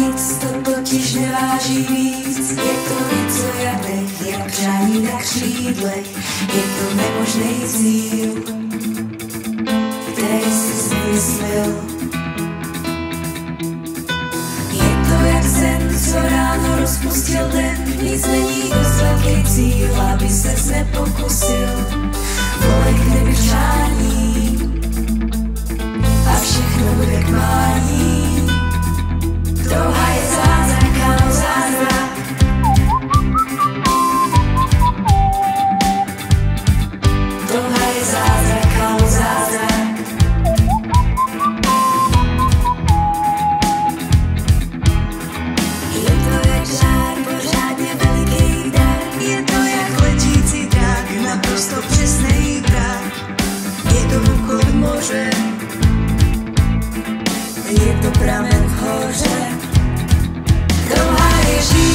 nic to totiž neváží víc. Je to něco jak dech, jak přání na křídlech. Je to nemožný cíl, který jsi vymyslel. Je to jak sen, co ráno rozpustil den. Nic není dost velký cíl, aby ses nepokusil. Volej k nebi přání a všechno bude k mání. Touha je zázrak, ano zázrak. Touha je zázrak, ano zázrak. Je to jak žár, pořádně veliký dar. Je to jak letící drak, naprosto přesnej prach. Je to úchod moře, je to pramen v hoře. Touha je žít.